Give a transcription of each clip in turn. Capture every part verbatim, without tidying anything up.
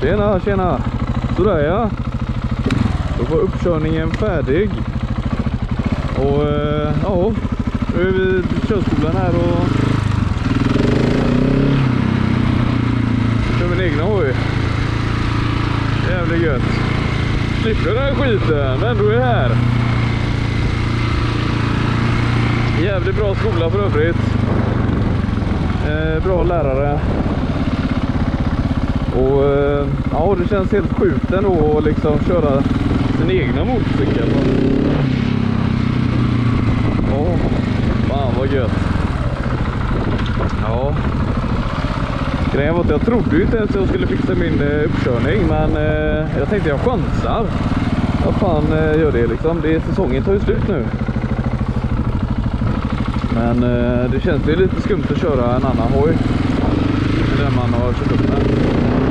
Tjena, tjena. Sådär ja. Då var uppkörningen färdig. Och eh, ja, nu är vi vid körskolan här och kör min egna hoj. Jävligt gött. Slipper den här skiten, men du är här. Jävligt bra skola för övrigt. Eh, bra lärare. Och eh, ja, det känns helt sjukt ändå att liksom köra sin egna motorcykel. Ja, fan vad gött. Ja. Grejen var att jag trodde ju inte ens att jag skulle fixa min eh, uppkörning, men eh, jag tänkte jag chansar. Vad fan eh, gör det liksom? Det är säsongen tar ju slut nu. Men eh, det känns ju lite skumt att köra en annan hoj än den man har kört upp med.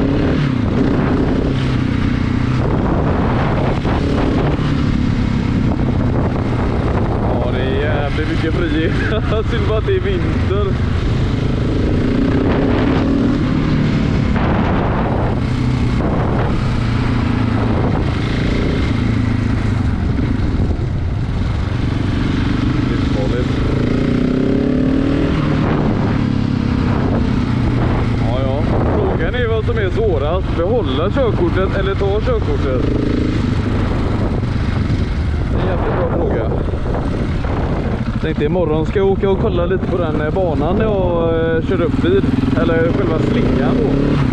Ja, det är jävligt mycket frihet. Jag ser bara att det är vinter. Som är svårast, behålla körkortet eller ta körkortet? Det är en jävligt bra fråga. Jag tänkte imorgon ska jag åka och kolla lite på den banan jag eh, kör upp vid. Eller själva slingan då.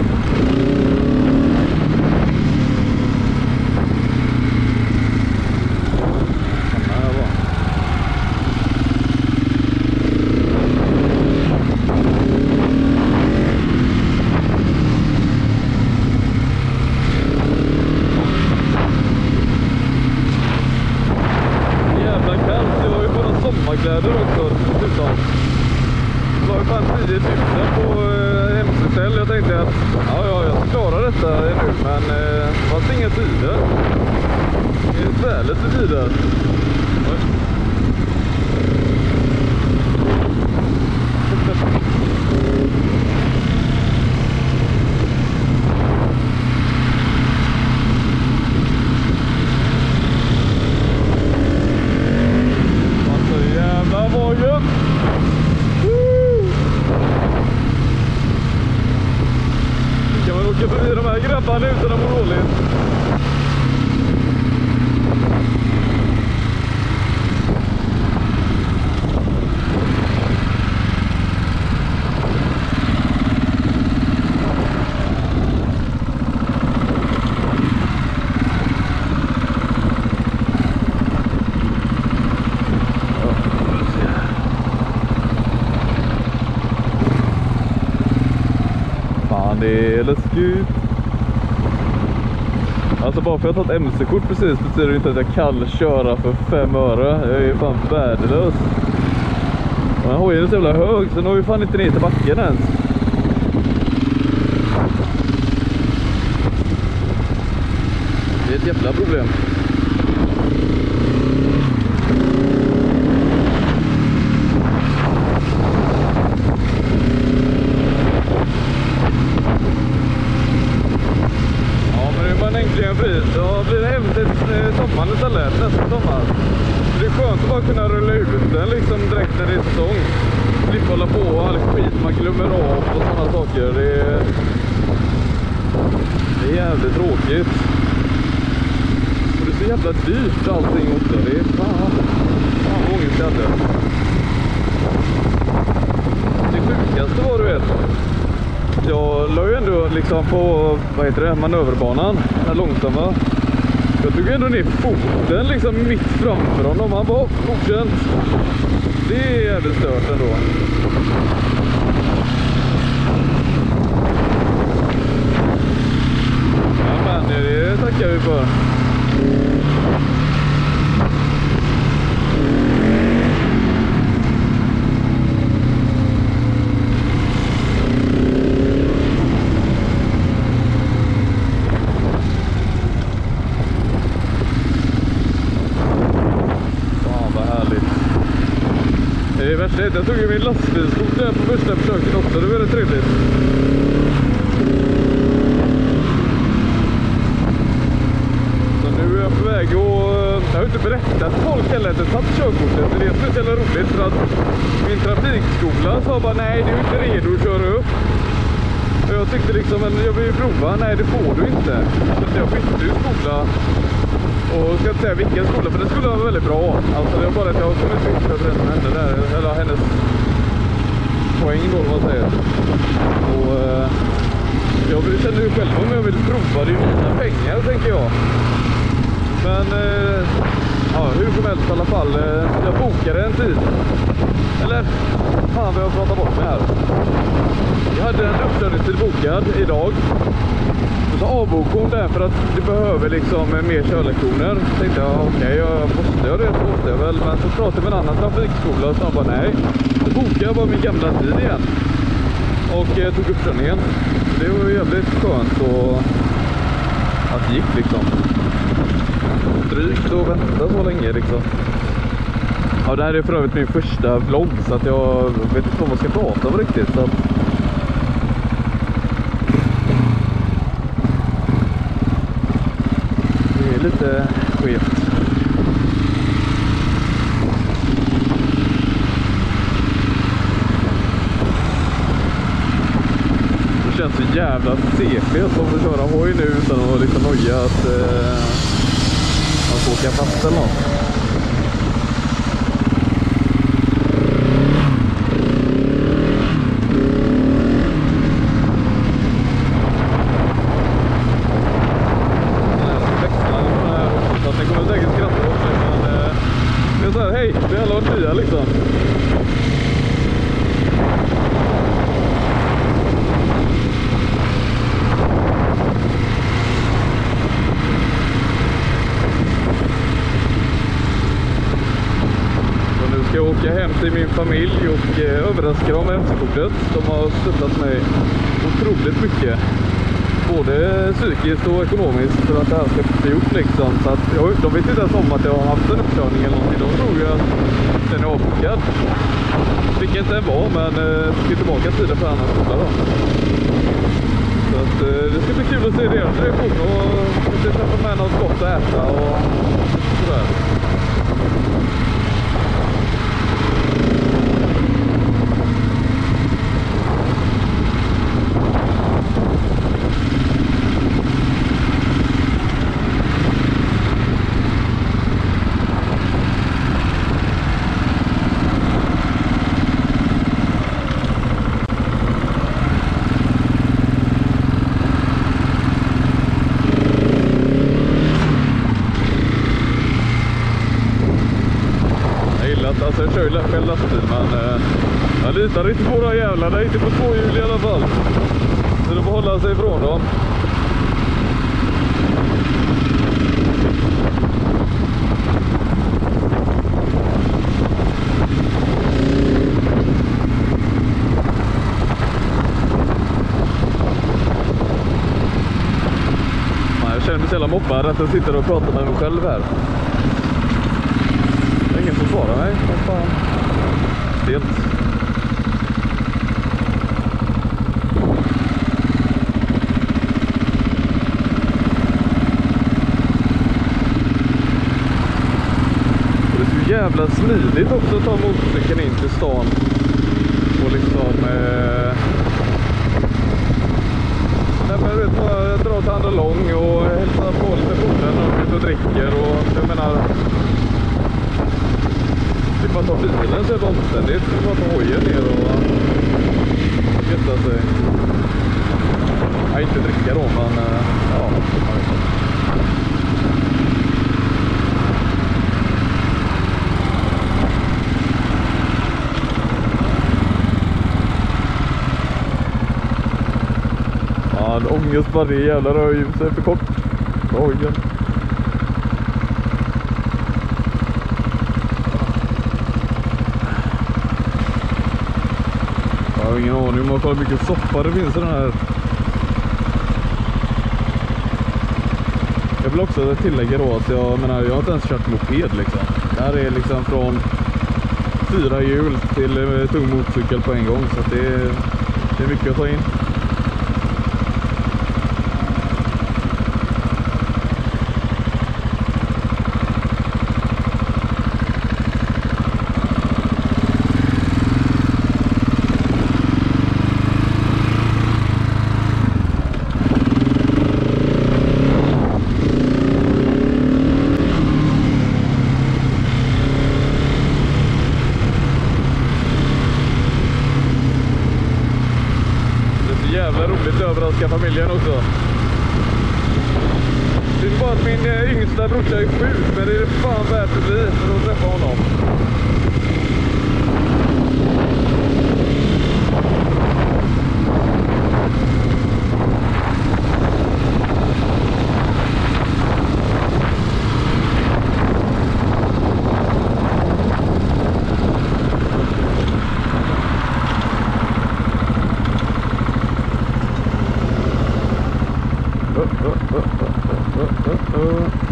Sommarkläder också dessutom. Det var ju fan tio tusen på eh, M C-ställ. Jag tänkte att ja, ja, jag klarar detta nu, men eh, det fanns inga tider. Det är svärligt för tider. Kan man åka förbi de här grabbarna utan att må dåligt? Det är läskigt. Alltså bara för att jag har ett M C-kort precis betyder det inte att jag kan köra för fem öre. Jag är fan värdelös. Och den hojen är så jävla hög så den har ju fan inte ner till backen ens. Det är ett jävla problem. Då blir det hem till sommaren istället, nästa sommar. Det är skönt att bara kunna rulla ut den liksom direkt när det är säsong. Slippa hålla på och all skit man glömmer av och sådana saker. Det är, det är jävligt tråkigt. Och det är så jävla dyrt allting också. Det är fan, fan många ställen. Det sjukaste var du vet. Jag la ju ändå liksom på, vad heter det, manöverbanan, den långsamma. Jag tog ändå ner foten liksom mitt framför honom. Han var godkänt. Det är jävligt stört ändå. Ja men det tackar vi för. Det är värsta, jag tog ju min lastbilskort där på första försöket också, det var väldigt trevligt. berätta till folk heller att jag tagit körkortet. Det är speciellt roligt för att min trafikskola sa bara nej, du är inte redo att köra upp. Och jag tyckte liksom, men jag vill ju prova. Nej, det får du inte. Så jag bytte ju skola. Och jag ska inte säga vilken skola, för det skulle vara väldigt bra. Alltså det var bara att jag kom inte ut överens med henne där. Eller hennes poäng då, vad man säger. Och eh, jag känner ju själv om jag vill prova, det är ju mina pengar, tänker jag. Men eh, ja, hur som helst i alla fall, eh, jag bokade en tid. Eller, fan vad jag pratar bort med här. Jag hade en uppkörningstid bokad idag. Och så avbokade hon den för att du behöver liksom mer körlektioner. Så tänkte jag, okej, okay, jag måste jag det, så måste jag väl. Men så pratade jag med en annan trafikskola och sa bara nej. Så bokade jag bara min gamla tid igen. Och eh, tog uppkörningen. Det var ju jävligt skönt och att det gick liksom. Drygt och vänta så länge liksom. Ja, det här är för övrigt min första vlogg så att jag vet inte vad man ska prata om riktigt. Så att det är lite skevt. Det känns så jävla C P att man får köra hoj nu utan att liksom noja att eh, man får åka fast eller något. Hej, det har varit nya liksom. Så nu ska jag åka hem till min familj och eh, överraska dem med M C-kortet. De har stöttat mig otroligt mycket. Både psykiskt och ekonomiskt för att det här ska bli gjort liksom. Så att, ja, de vet inte ens om att jag har haft en uppkörning eller någonting. De tror ju att den är avbokad. Vilket den var, men eh, ska tillbaka tiden för annan skola då. Så att eh, det ska bli kul att se deras reaktion och kanske köpa med något gott att äta och sådär. Alltså jag kör ju själv lastbil, men eh, jag litar inte på de jävlarna, inte på två hjul i alla fall. Så de får hålla sig ifrån dem. Man, jag känner mig så jävla mobbad att jag sitter och pratar med mig själv här. Ingen får svara mig. Vad fan. Stelt. Och det är så jävla smidigt också att ta motorcykeln in till stan. Och liksom eh... nej, men jag vet, bara dra till andra lång och hälsa på lite foten och ut och dricker och jag menar. Det är bara att ta bilen så är det omständigt. Det är bara att ta hojen ner och getta sig. Nej, inte dricka då, men ja. Ja, en ångest bara det jävla rörljuset är för kort. Hojen. Jag har ingen aning om hur mycket soppa det finns i den här. Jag vill också tillägga då att jag menar, jag har inte ens kört moped liksom. Det här är liksom från fyra hjul till eh, tung motorcykel på en gång, så att det, är, det är mycket att ta in. jävla roligt att överraska familjen också. Det är bara att min eh, yngsta brorsa är sjuk, men det är fan värt att bli för att träffa honom. Uh, uh, uh, uh, uh, uh, uh.